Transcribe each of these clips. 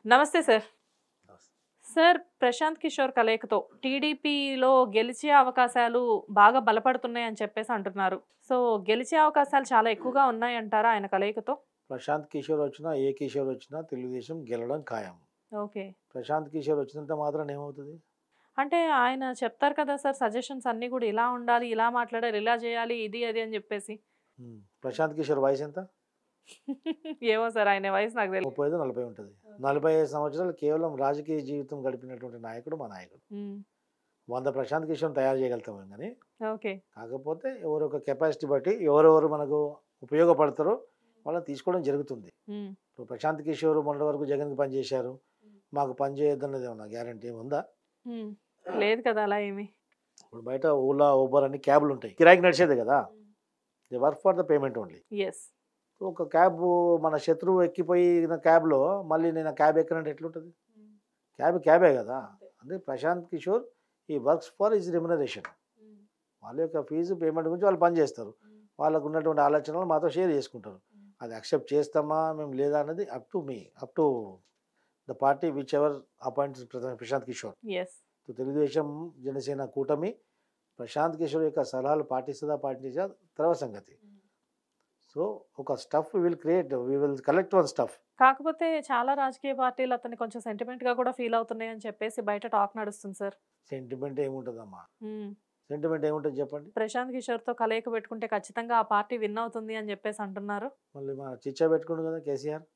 నమస్తే sir. Sir, Prashanth Kishore కలయికతో టీడీపీలో గెలిచే అవకాశాలు బాగా బలపడుతున్నాయని చెప్పేసి అంటున్నారు. సో, గెలిచే అవకాశాలు చాలా ఎక్కువగా ఉన్నాయంటారా ఆయన కలయికతో? ప్రశాంత్ కిషోర్ వచ్చినా, ఏ కిషోర్ వచ్చినా తెలుగుదేశం గెలవడం ఖాయం. ఓకే. ప్రశాంత్ కిషోర్ వచ్చినంత మాత్రాన ఏమవుతుంది? అంటే ఆయన చెప్తారు కదా సార్, సజెషన్స్ అన్నీ కూడా ఇలా ఉండాలి, ఇలా మాట్లాడాలి, ఇలా చేయాలి, ఇది అది అని చెప్పేసి. ప్రశాంత్ కిషోర్ వయసు ఎంత? ఏమో సార్, ఆయన వయసు నాకు తెలియదు. 35, 40 ఉంటుంది. 45 సంవత్సరాలు కేవలం రాజకీయ జీవితం గడిపినటువంటి నాయకుడు మా నాయకుడు. 100 ప్రశాంత్ కిషోర్ తయారు చేయగలుగుతాం కానీ, ఓకే. కాకపోతే ఎవరి ఒక కెపాసిటీ బట్టి ఎవరెవరు మనకు ఉపయోగపడతారో వాళ్ళని తీసుకోవడం జరుగుతుంది. ఇప్పుడు ప్రశాంత్ కిషోర్ మొన్నటి వరకు జగన్కి పనిచేశారు, మాకు పని చేయొద్దన్నది ఏమన్నా గ్యారంటీ ఉందా? లేదు కదా అలా ఏమి. ఇప్పుడు బయట ఓలా, ఊబర్ అని క్యాబ్లు ఉంటాయి, కిరాయికి నడిచేది కదా. They work for the payment only. Yes. ఒక క్యాబ్ మన శత్రువు ఎక్కిపోయిన క్యాబ్లో మళ్ళీ నేను క్యాబ్ ఎక్కనంటే ఎట్లుంటుంది? క్యాబే కదా. అంటే ప్రశాంత్ కిషోర్ ఈ వర్క్స్ ఫర్ హిజ్ రెమ్యునరేషన్. వాళ్ళ యొక్క ఫీజు పేమెంట్ గురించి వాళ్ళు పని చేస్తారు, వాళ్ళకు ఉన్నటువంటి ఆలోచనలు మాతో షేర్ చేసుకుంటారు. అది యాక్సెప్ట్ చేస్తామా మేము లేదా అన్నది అప్ టు మీ, up to the party which ever appoints Prashant Kishor. Yes. Telugu Desam Janasena కూటమి ప్రశాంత్ కిషోర్ యొక్క సలహాలు పాటిస్తుందా పాటించా తర్వాత సంగతి. సో ఒక stuff will create, we will collect one stuff. కాకపోతే చాలా రాజకీయ పార్టీలు అతన్ని కొంచెం సెంటిమెంట్ గా కూడా ఫీల్ అవుతున్నాయి అని చెప్పేసి బయట టాక్ నడుస్తుంది సార్. సెంటిమెంట్ ఏముంటుందమ్మా? సెంటిమెంట్ ఏముంటుంది చెప్పండి? ప్రశాంత్ కిషోర్ తో కలయిక పెట్టుకుంటే ఖచ్చితంగా ఆ పార్టీ విన్ అవుతుంది అని చెప్పేసి అంటున్నారు. మళ్ళీ మా చిచ్చా పెట్టుకుండు కదా కేసీఆర్.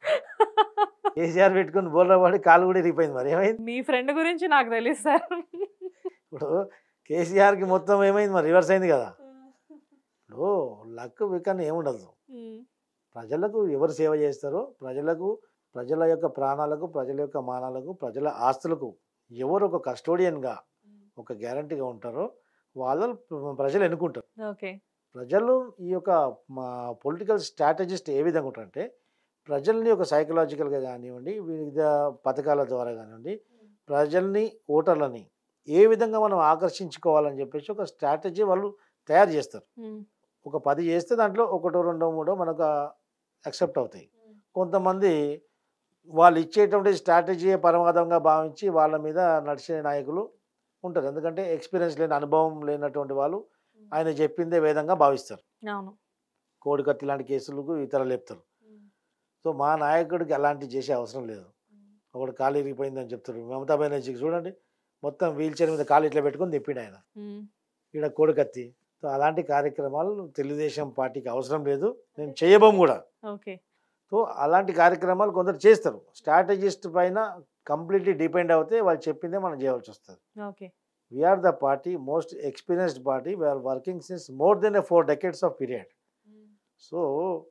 కేసీఆర్ పెట్టుకుని బోర్లో పడి కాలు కూడా ఇరిగిపోయింది. మరి ఏమైంది? మీ ఫ్రెండ్ గురించి నాకు తెలియదు సార్. ఇప్పుడు కేసీఆర్కి మొత్తం ఏమైంది? మరి రివర్స్ అయింది కదా. ఇప్పుడు లక్ వికన్ ఏముండదు. ప్రజలకు ఎవరు సేవ చేస్తారో, ప్రజల యొక్క ప్రాణాలకు, ప్రజల యొక్క మానాలకు, ప్రజల ఆస్తులకు ఎవరు ఒక కస్టోడియన్గా, ఒక గ్యారంటీగా ఉంటారో వాళ్ళు ప్రజలు ఎన్నుకుంటారు. ఓకే. ప్రజలు ఈ యొక్క పొలిటికల్ స్ట్రాటజిస్ట్ ఏ విధంగా ఉంటారంటే, ప్రజల్ని ఒక సైకలాజికల్గా కానివ్వండి, వివిధ పథకాల ద్వారా కానివ్వండి, ప్రజల్ని, ఓటర్లని ఏ విధంగా మనం ఆకర్షించుకోవాలని చెప్పేసి ఒక స్ట్రాటజీ వాళ్ళు తయారు చేస్తారు. ఒక 10 చేస్తే దాంట్లో 1, 2, 3 మనకు యాక్సెప్ట్ అవుతాయి. కొంతమంది వాళ్ళు ఇచ్చేటువంటి స్ట్రాటజీ పరమాదంగా భావించి వాళ్ళ మీద నడిచే నాయకులు ఉంటారు. ఎందుకంటే ఎక్స్పీరియన్స్ లేని, అనుభవం లేనటువంటి వాళ్ళు ఆయన చెప్పిందే వేదంగా భావిస్తారు. అవును. కోడికత్తి లాంటి కేసులకు ఇతరులు లేపుతారు. సో మా నాయకుడికి అలాంటివి చేసే అవసరం లేదు. ఒకటి కాలు ఇరిగిపోయిందని చెప్తారు. మమతా బెనర్జీకి చూడండి, మొత్తం వీల్ చైర్ మీద కాలు ఇట్లా పెట్టుకుని తిప్పిండు ఆయన, ఈడ కోడికత్తి. సో అలాంటి కార్యక్రమాలు తెలుగుదేశం పార్టీకి అవసరం లేదు, మేము చేయబోం కూడా. ఓకే. సో అలాంటి కార్యక్రమాలు కొందరు చేస్తారు. స్ట్రాటజిస్ట్ పైన కంప్లీట్లీ డిపెండ్ అవుతే వాళ్ళు చెప్పిందే మనం చేయవలసి వస్తుంది. Okay. We are the party most experienced party, we are working since more than 4 decades of period. So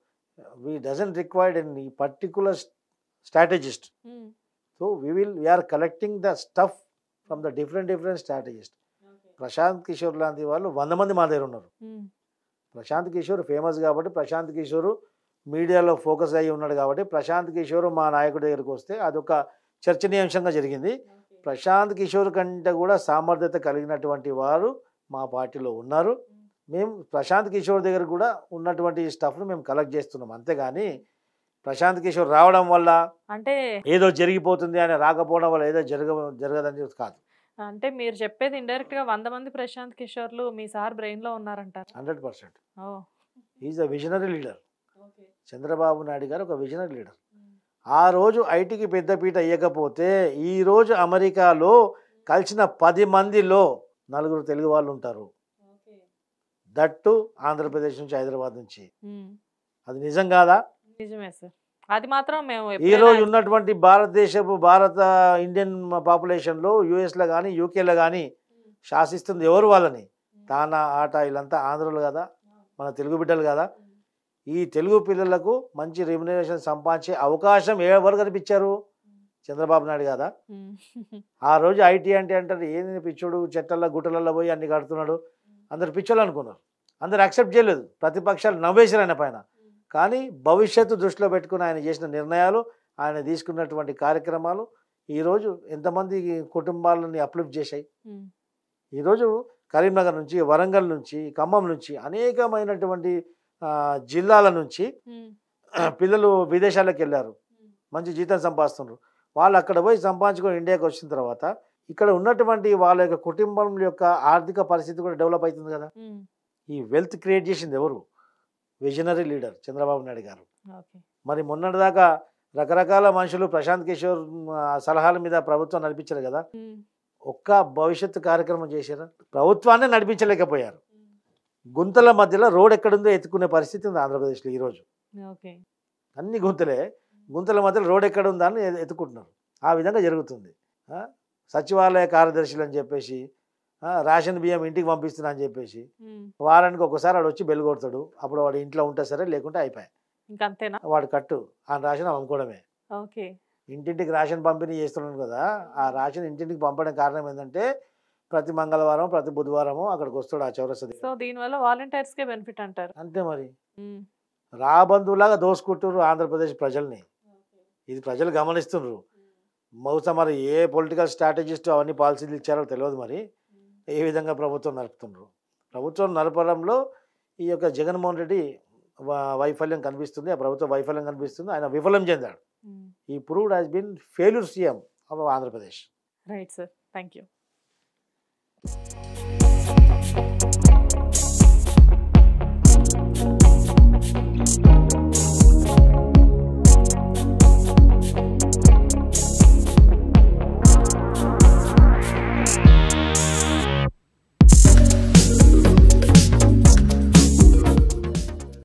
we doesn't required any particular strategist. So we are collecting the stuff from the different strategist. Prashant Kishor లాంటి వాళ్ళు 100 మంది మా దగ్గర ఉన్నారు. Prashanth Kishore famous కాబట్టి, ప్రశాంత్ కిషోర్ మీడియాలో focus అయ్యి ఉన్నాడు కాబట్టి, ప్రశాంత్ కిషోర్ మా నాయకుడి దగ్గరికి వస్తే అదొక చర్చనీయాంశంగా జరిగింది. ప్రశాంత్ కిషోర్ కంటే కూడా సామర్థ్యత కలిగినటువంటి వారు మా పార్టీలో ఉన్నారు. మేము ప్రశాంత్ కిషోర్ దగ్గర కూడా ఉన్నటువంటి స్టఫ్ను మేము కలెక్ట్ చేస్తున్నాం. అంతేగాని ప్రశాంత్ కిషోర్ రావడం వల్ల అంటే ఏదో జరిగిపోతుంది అని, రాకపోవడం వల్ల ఏదో జరగదని కాదు. అంటే మీరు చెప్పేది ఇండైరెక్ట్ గా 100 మంది ప్రశాంత్ కిషోర్లు మీ సార్ బ్రెయిన్ లో ఉన్నారంటారు. 100%. Is a visionary leader. Chandrababu Naidu garu ఒక విజనరీ లీడర్. ఆ రోజు ఐటీకి పెద్దపీట ఇవ్వకపోతే ఈ రోజు అమెరికాలో కలిసిన 10 మందిలో 4 తెలుగు వాళ్ళు ఉంటారు. దట్టు ఆంధ్రప్రదేశ్ నుంచి, హైదరాబాద్ నుంచి. అది నిజం కాదా? నిజమే సార్. అది మాత్రం మేము ఈ రోజు ఉన్నటువంటి భారత ఇండియన్ పాపులేషన్లో యూఎస్లో కానీ, యూకేలో కానీ శాసిస్తుంది ఎవరు? వాళ్ళని తానా ఆట వీళ్ళంతా ఆంధ్రులు కదా, మన తెలుగు బిడ్డలు కదా. ఈ తెలుగు పిల్లలకు మంచి రెమ్యునరేషన్ సంపాదించే అవకాశం ఎవరు కనిపించారు? చంద్రబాబు నాయుడు కదా. ఆ రోజు ఐటీ అంటే అంటారు ఏంది పిచ్చోడు, చెట్టల్లో గుట్టలలో పోయి అన్ని కడుతున్నాడు, అందరు పిచ్చోళ్ళు అనుకున్నారు. అందరు యాక్సెప్ట్ చేయలేదు, ప్రతిపక్షాలు నవ్వేశారు ఆయన పైన. కానీ భవిష్యత్తు దృష్టిలో పెట్టుకుని ఆయన చేసిన నిర్ణయాలు, ఆయన తీసుకున్నటువంటి కార్యక్రమాలు ఈరోజు ఎంతమంది కుటుంబాలని అప్లిఫ్ట్ చేశాయి. ఈరోజు కరీంనగర్ నుంచి, వరంగల్ నుంచి, ఖమ్మం నుంచి అనేకమైనటువంటి జిల్లాల నుంచి పిల్లలు విదేశాలకు వెళ్ళారు, మంచి జీతం సంపాదిస్తున్నారు. వాళ్ళు అక్కడ పోయి సంపాదించుకొని ఇండియాకి వచ్చిన తర్వాత ఇక్కడ ఉన్నటువంటి వాళ్ళ యొక్క కుటుంబం యొక్క ఆర్థిక పరిస్థితి కూడా డెవలప్ అవుతుంది కదా. ఉమ్, ఈ వెల్త్ క్రియేట్ చేసింది ఎవరు? విజనరీ లీడర్ చంద్రబాబు నాయుడు గారు. ఓకే. మరి మొన్నటిదాకా రకరకాల మనుషులు ప్రశాంత్ కిషోర్ సలహాల మీద ప్రభుత్వం నడిపించారు కదా. ఉమ్, ఒక్క భవిష్యత్తు కార్యక్రమం చేశారా? ప్రభుత్వాన్ని నడిపించలేకపోయారు. గుంతల మధ్యలో రోడ్ ఎక్కడుందో ఎత్తుకునే పరిస్థితి ఉంది ఆంధ్రప్రదేశ్లో ఈరోజు. ఓకే. అన్ని గుంతలే, గుంతల మధ్యలో రోడ్ ఎక్కడ ఉందా అని ఎత్తుకుంటున్నారు. ఆ విధంగా జరుగుతుంది. ఆ, సచివాలయ కార్యదర్శులు అని చెప్పేసి రేషన్ బియ్యం ఇంటికి పంపిస్తున్నా అని చెప్పేసి ఉమ్, వారానికి ఒకసారి వాడు వచ్చి బెల్ కొడతాడు. అప్పుడు వాడు ఇంట్లో ఉంటే సరే, లేకుంటే అయిపోయాయి. ఇంకంతేనా? వాడు కట్టు ఆ రేషన్ అమ్ముకోవడమే. ఓకే. ఇంటింటికి రేషన్ పంపిణీ చేస్తున్నాను కదా. ఆ రేషన్ ఇంటింటికి పంపడం కారణం ఏంటంటే ప్రతి మంగళవారం ప్రతి బుధవారము అక్కడికి వస్తాడు ఆ చౌరస్తా దగ్గర. సో దీనివల్ల వాలంటీర్స్కే బెనిఫిట్ అంటారు. అంతే మరి. ఉమ్, రాబంధువులాగా దోసుకుంటున్నారు ఆంధ్రప్రదేశ్ ప్రజల్ని. ఇది ప్రజలు గమనిస్తున్నారు. బహుశా మరి ఏ పొలిటికల్ స్ట్రాటజిస్ట్ అవన్నీ పాలసీలు ఇచ్చారో తెలియదు. మరి ఏ విధంగా ప్రభుత్వం నడుపుతున్నారు. ప్రభుత్వం నడపడంలో ఈ యొక్క జగన్మోహన్ రెడ్డి వైఫల్యం కనిపిస్తుంది. ఆ ప్రభుత్వ వైఫల్యం కనిపిస్తుంది. ఆయన విఫలం చెందాడు. Um. He proved has been failure CM of Andhra Pradesh. Right sir, thank you.